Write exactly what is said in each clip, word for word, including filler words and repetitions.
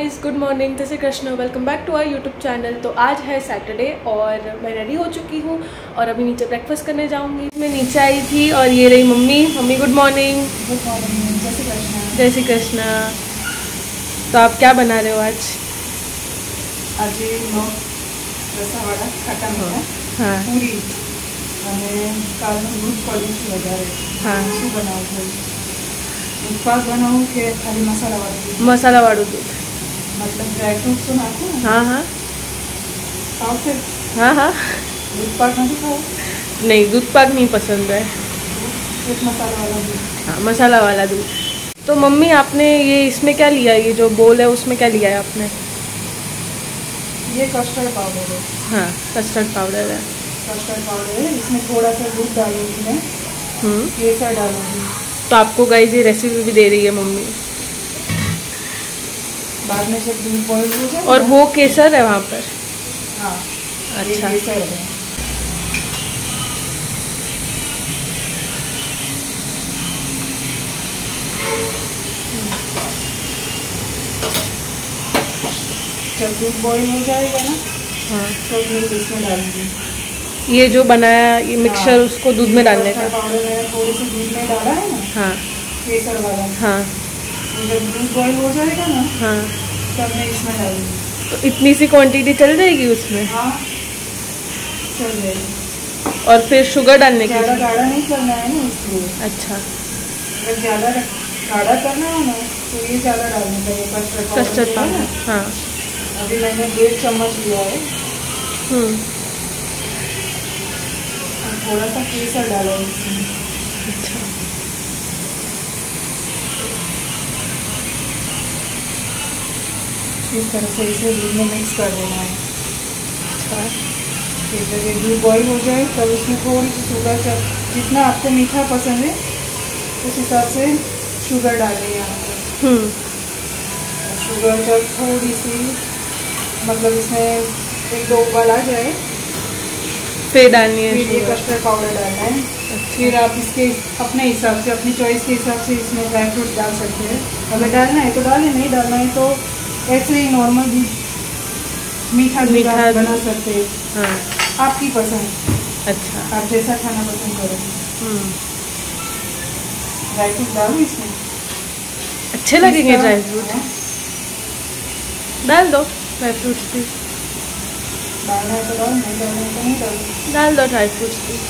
Guys, good morning, जय Shri Krishna. Welcome back to our YouTube channel. तो आज है सैटरडे और मैं रेडी हो चुकी हूँ और अभी नीचे ब्रेकफास्ट करने जाऊँगी। मैं नीचे आई थी और ये रही mummy. Mummy good morning. Good morning, जय श्री कृष्ण। जय श्री कृष्ण। तो आप क्या बना रहे हो आज? आज नो रसावाड़ा खट्टा मीठा हाँ पूरी અને કાલનું દૂધ પડ્યું છે વધારે. हाँ શું બનાવું છું? દૂધપાક બનાવું કે ખાલી મસાલાવાળું દૂધ? मसाला वाड़ू दूध। मतलब ડ્રાય ફ્રૂટ્સ તો નાખું ને? हाँ हाँ ખાવશે? हाँ हाँ દૂધપાક નથી ખાવું? नहीं, दूध पाक नहीं पसंद है। એક મસાલાવાળા દૂધ. हाँ, मसाला वाला दूध। तो मम्मी आपने ये इसमें क्या लिया है? ये जो बोल है उसमें क्या लिया है आपने? ये कस्टर्ड पाउडर है. हाँ, कस्टर्ड पाउडर है। कस्टर्ड पाउडर है. इसमें थोड़ा सा दूध डालूंगी मैं, हम्म केसर डालूंगी. तो आपको गाइस ये रेसिपी भी दे रही है मम्मी। बाद में जब दूध बॉयल हो जाए और वो केसर है वहाँ पर? हाँ, अच्छा। ये केसर है. जब दूध बॉईल हो जाएगा ना हाँ, तो दूध इसमें डालूंगी. ये जो बनाया ये मिक्सचर हाँ, उसको दूध में डालने का? पाउडर मैंने थोड़ी सी दूध में डाला है ना, हाँ केसर वाला. हाँ तो जब दूध बॉईल हो जाएगा ना हाँ। तब मैं इसमें डालूंगी. तो इतनी सी क्वांटिटी चल जाएगी उसमें? हाँ, चल जाएगी. और फिर शुगर डालने की? ज़्यादा गाढ़ा नहीं करना है ना इसलिए. अच्छा, अगर ज़्यादा गाढ़ा करना है ना तो ये ज़्यादा डालने का. ये कस्टर्ड कस्टर्ड पाउडर है ना, पाउडर। हाँ। अभी मैंने डेढ़ चम्मच लिया है. हम्म और थोड़ा सा केसर डाला है इसमें. अच्छा। इस तरह से इसे दूध में मिक्स कर देना है. अच्छा, फिर जब ये दूध बॉईल हो जाए तब उसमें थोड़ी सी शुगर, जब जितना आपको मीठा पसंद है उस हिसाब से शुगर डालिए यहाँ पर. हम्म शुगर जब थोड़ी सी मतलब इसमें एक दो उबाल आ जाए फिर डालनी है फिर ये शुगर? कस्टर्ड पाउडर डालना है. अच्छा। फिर आप इसके अपने हिसाब से, अपनी चॉइस के हिसाब से इसमें ड्राई फ्रूट डाल सकते हैं. अगर डालना है तो डालें, नहीं डालना है तो ऐसे ही नॉर्मल दूध मीठा दूध मीठा आप बना दूध। सकते हैं. हाँ। आपकी पसंद, अच्छा। आप जैसा खाना पसंद करें. हम्म ड्राई फ्रूट डालो इसमें. अच्छे लगेंगे इस तरह- ड्राई फ्रूट? हाँ, डाल दो ड्राई फ्रूट्स भी। डालना है तो डालो, नहीं डालना है तो नहीं डालो. डाल दो ड्राई फ्रूट्स भी।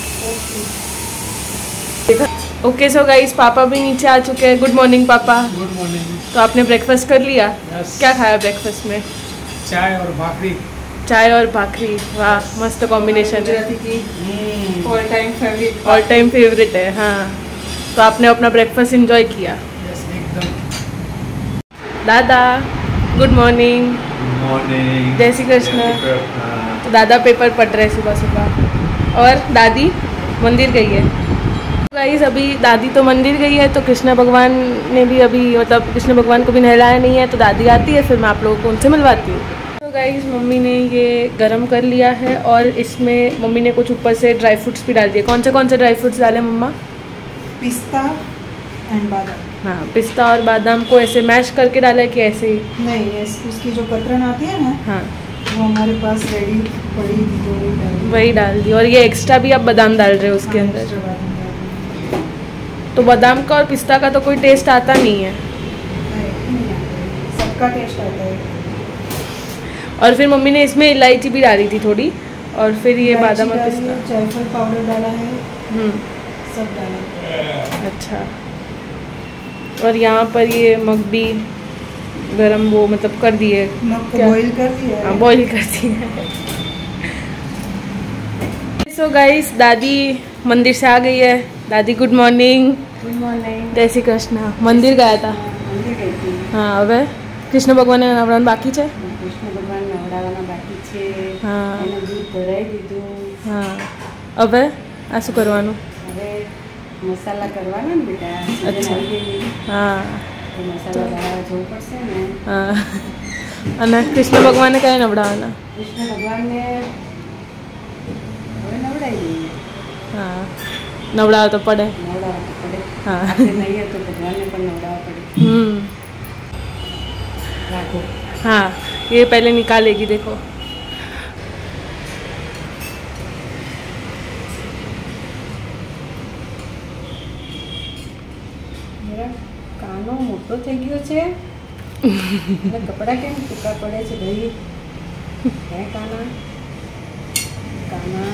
Okay. Okay so guys, papa भी नीचे आ चुके हैं। Good morning papa. Good morning. तो आपने ब्रेकफास्ट कर लिया? यस. क्या खाया ब्रेकफास्ट में? चाय और भाकरी. चाय और भाकरी। वाह, मस्त कॉम्बिनेशन है। गुजराती की all time favourite. All time favourite है। हाँ, तो आपने अपना ब्रेकफास्ट एंजॉय किया? यस, एकदम. दादा गुड मॉर्निंग। मॉर्निंग. जय श्री कृष्ण। तो दादा पेपर पढ़ रहे हैं सुबह सुबह और दादी मंदिर गई है। गाइस, अभी दादी तो मंदिर गई है तो कृष्ण भगवान ने भी अभी मतलब कृष्ण भगवान को भी नहलाया नहीं है, तो दादी आती है फिर मैं आप लोगों को उनसे मिलवाती हूँ। तो गाइस, मम्मी ने ये गरम कर लिया है और इसमें मम्मी ने कुछ ऊपर से ड्राई फ्रूट्स भी डाल दिए। कौन से कौन से ड्राई फ्रूट्स डाले मम्मा? पिस्ता एंड बादाम. हाँ, पिस्ता और बादाम को ऐसे मैश करके डाला है कि ऐसे ही? नहीं, yes, उसकी जो कतरन आती है ना हाँ, वो हमारे पास रेडी पड़ी थी जो वही डाली. वही डाल दी। और ये एक्स्ट्रा भी आप बादाम डाल रहे हो उसके हाँ, अंदर? extra बादाम डाली. तो बादाम का और पिस्ता का तो कोई टेस्ट आता नहीं है। नहीं, नहीं आता है. सबका टेस्ट आता है. और फिर मम्मी ने इसमें इलायची भी डाली थी थोड़ी, और फिर ये इलायची बादाम और डाली पिस्ता। है, जायफल पाउडर डाला है, हम्म सब डाला है. अच्छा। और यहाँ पर ये मग भी गरम वो मतलब कर दिए। नमक को क्या? बॉईल कर दिया हाँ, है. बॉईल कर दिए। सो गाइस, दादी मंदिर से आ गई है। दादी गुड मॉर्निंग। Good morning. जय श्री कृष्ण। मंदिर गया था? મંદિર ગઈ હતી. हाँ, હવે કૃષ્ણ ભગવાનને નવરાન બાકી છે? કૃષ્ણ ભગવાન નવડાવવાના બાકી છે. હા. એને દૂધ ભરાઈ દીધું. हाँ, હવે આ શું કરવાનું? હવે મસાલા કરવાના ને બેટા. અચ્છા. સીઝન આવી ગઈ. हाँ તો મસાલા બનાવવા જવું પડશે ને. हाँ। અને કૃષ્ણ ભગવાનને કયા નવડાવવાના? કૃષ્ણ ભગવાનને હવે નવડાવી દઈએ. हाँ, નવડાવવા તો પડે। નવડાવવા તો પડે. हाँ। આપણે નહીં તો ભગવાનને પણ નવડાવવા પડે. हम्म रखो। हाँ ये पहले निकालेगी, देखो। मेरा कानो मोटो થઈ ગયો છે અને કપડા કેમ ટૂંકા પડે છે ભાઈ? હે કાના કાના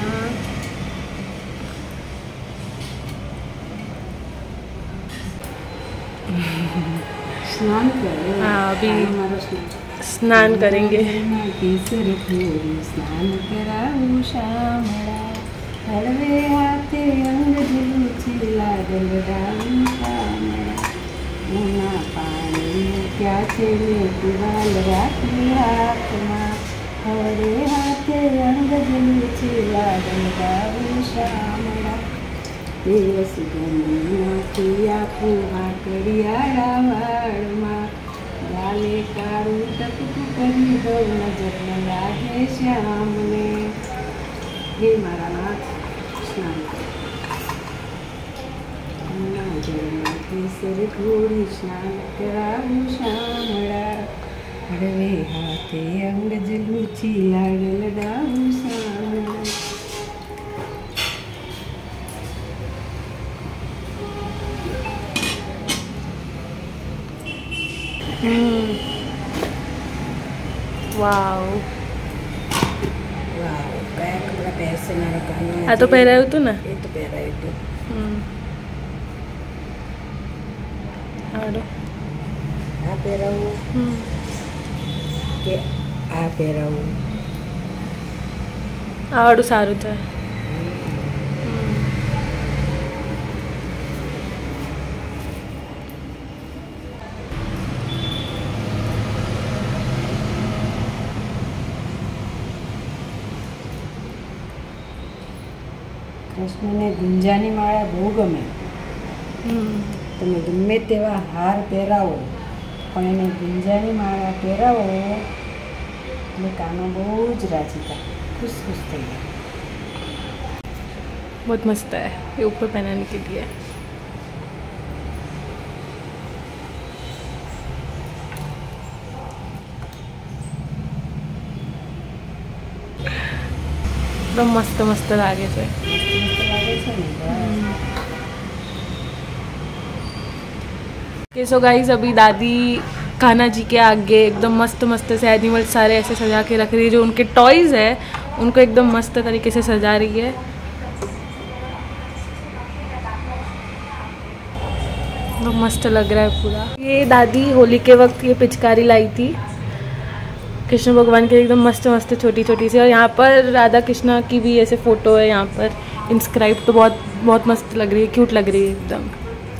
स्नान करें। हाँ अभी हमारा स्नान स्नान करेंगे। केसर थोड़ी स्नान कराऊं श्यामड़ा हरवे हाथे अंग झूठी लागल राऊं श्यामड़ा मुना पानी प्यासे में कुवाल राखी हाथ मां हरे हाथे अंग झूठी लागल राऊं श्यामड़ा देव सुगंधिया पिया फूहा करियाड़ा वाड़मा गाले कारू टपकू करी दो नजर न लागे श्याम ने। हे मारा नाथ स्नान केसर घोड़ी स्नान कराऊं श्यामड़ा हरवे हाथे अंग जलूची लाड़ लडाऊं श्यामड़ा। वाओ वाह बैग पूरा पैर से ना रखा। आ तो पहरा तू ना? ये तो पहरा है तो आड़ो आ पहरा हूँ के आ पहरा हूँ आड़ो सारू था। કૃષ્ણને ગુંજાની માળા બહુ ગમે. તમે ગમે તેવા હાર પહેરાવો પણ એને ગુંજાની માળા પહેરાવો એટલે કાનો બહુ જ રાજી થાય, ખુશ ખુશ થઈ જાય. बहुत मस्त है ये ऊपर पहनाने के लिए. एकदम मस्त मस्त लागे છે. सो गाइस अभी दादी कान्हा जी के आगे एकदम मस्त मस्त से एनिमल सारे ऐसे सजा के रख रही है. जो उनके टॉयज है उनको एकदम मस्त तरीके से सजा रही है. तो मस्त लग रहा है पूरा. ये दादी होली के वक्त ये पिचकारी लाई थी कृष्ण भगवान के, एकदम मस्त मस्त छोटी छोटी सी. और यहाँ पर राधा कृष्णा की भी ऐसे फोटो है यहाँ पर इंस्क्राइब. तो बहुत बहुत मस्त लग रही है, क्यूट लग रही है एकदम.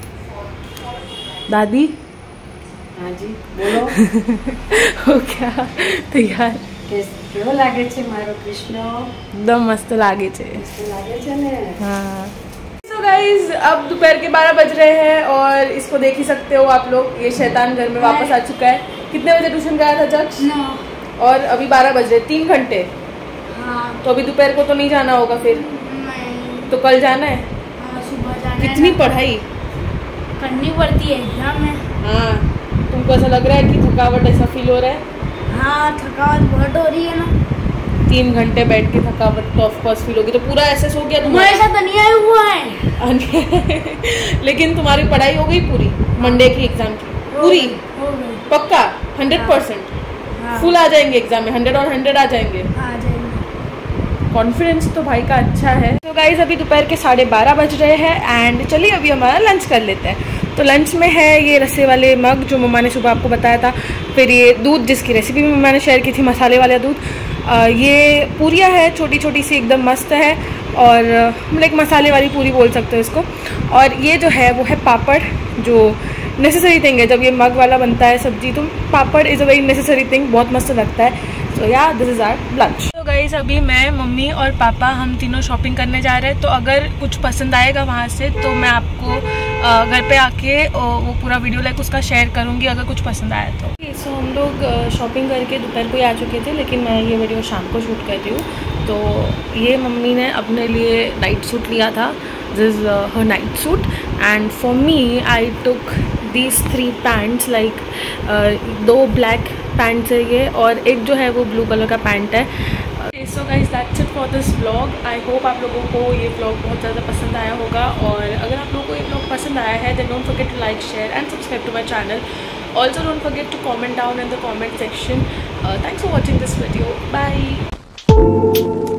दादी हाँ जी बोलो. हो क्या तैयार? કેવો લાગે છે મારો કૃષ્ણ? एकदम मस्त लागे छे. લાગે છે ને. हाँ. So guys अब दोपहर के बारह बज रहे हैं और इसको देख ही सकते हो आप लोग. ये शैतान घर में वापस आ चुका है. कितने बजे ट्यूशन गया था जज? नौ. और अभी बारह बज रहे, तीन घंटे. हाँ. तो अभी दोपहर को तो नहीं जाना होगा फिर? नहीं. तो कल जाना है? हाँ सुबह जाना है. कितनी पढ़ाई करनी पड़ती है एग्जाम में. हाँ. तुमको ऐसा लग रहा है कि थकावट ऐसा फील हो रहा है? हाँ थकावट बहुत हो रही है ना. तीन घंटे बैठ के थकावट तो ऑफ कोर्स फील होगी. तो पूरा ऐसे सो गया तुम्हारे साथ नहीं आया हुआ है. लेकिन तुम्हारी पढ़ाई हो गई पूरी मंडे की एग्जाम की? पूरी हो गई. पक्का हंड्रेड परसेंट हाँ. फुल आ जाएंगे एग्जाम में? हंड्रेड और हंड्रेड आ जाएंगे? आ जाएंगे. कॉन्फिडेंस तो भाई का अच्छा है. तो गाइज अभी दोपहर के साढ़े बारह बज रहे हैं एंड चलिए अभी हमारा लंच कर लेते हैं. तो लंच में है ये रस्से वाले मग जो मम्मा ने सुबह आपको बताया था. फिर ये दूध जिसकी रेसिपी भी मम्मा ने शेयर की थी, मसाले वाला दूध. आ, ये पूरियाँ है छोटी छोटी सी, एकदम मस्त है. और लाइक मसाले वाली पूरी बोल सकते हो इसको. और ये जो है वो है पापड़, जो नेसेसरी थिंग है जब ये मग वाला बनता है सब्जी. तो papad is a very necessary thing, बहुत मस्त लगता है. तो yeah this is our lunch. तो गाइस अभी मैं, मम्मी और पापा हम तीनों शॉपिंग करने जा रहे हैं. तो अगर कुछ पसंद आएगा वहाँ से तो मैं आपको घर पे आके वो पूरा वीडियो लाइक उसका शेयर करूँगी अगर कुछ पसंद आया तो. सो हम लोग शॉपिंग करके दोपहर को ही आ चुके थे, लेकिन मैं ये वीडियो शाम को शूट कर रही हूँ. तो ये मम्मी ने अपने लिए नाइट सूट लिया था. This is her night suit and for me I took these three pants, like uh, दो ब्लैक पैंट्स है ये, और एक जो है वो ब्लू कलर का पैंट है। So guys that's it for this vlog. I hope आप लोगों को ये व्लॉग बहुत ज़्यादा पसंद आया होगा, और अगर आप लोगों को ये व्लॉग पसंद आया है then don't forget to like, share and subscribe to my channel. Also don't forget to comment down in the comment section. Uh, thanks for watching this video. Bye.